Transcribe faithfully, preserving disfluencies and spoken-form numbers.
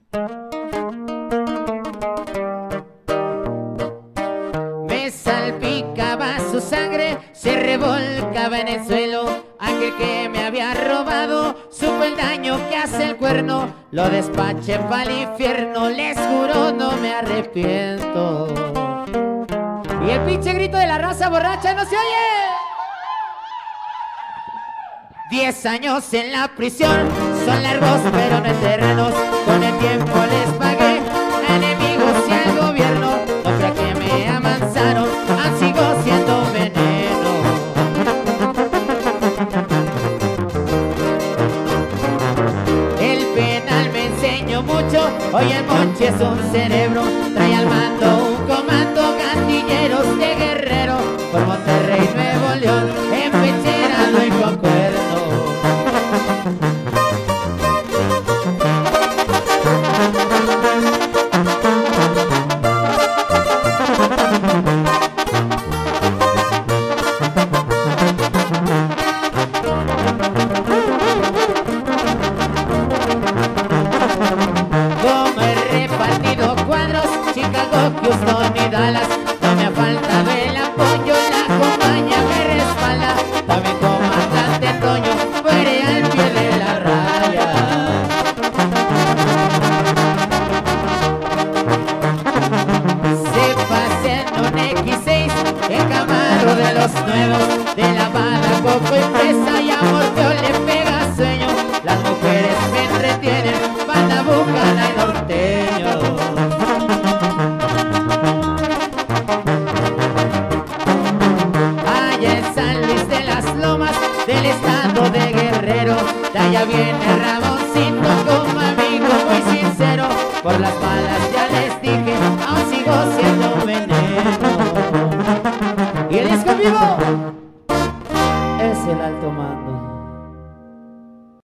Me salpicaba su sangre, se revolcaba en el suelo. Aquel que me había robado supo el daño que hace el cuerno. Lo despaché pa'l infierno, les juro no me arrepiento. Y el pinche grito de la raza borracha no se oye. Diez años en la prisión son largos pero no eternos. Con el tiempo les pagué a enemigos y al gobierno. No creo que me amansaron, aún sigo siendo veneno. El penal me enseñó mucho, hoy el Monchi es un cerebro. Trae al mando un comando, gatilleros de guerrero. Por Monterrey, Nuevo León, empincherado y con cuerno. Como he repartido cuadros, Chicago, Houston y Dallas. No me ha faltado el apoyo, la compañía me respalda. También comandante Toño, fuere al pie de la raya. Se pase en un equis seis, el Camaro de los nuevos. De la bala, coco y fresa y amor que le pega sueño. Las mujeres me entretienen, banda bucana y norteño. Allá en San Luis de las Lomas, del estado de Guerrero, de allá viene Ramoncito como amigo muy sincero. Por las balas ya les dije, aún sigo siendo veneno. Y el disco vivo es el alto mando.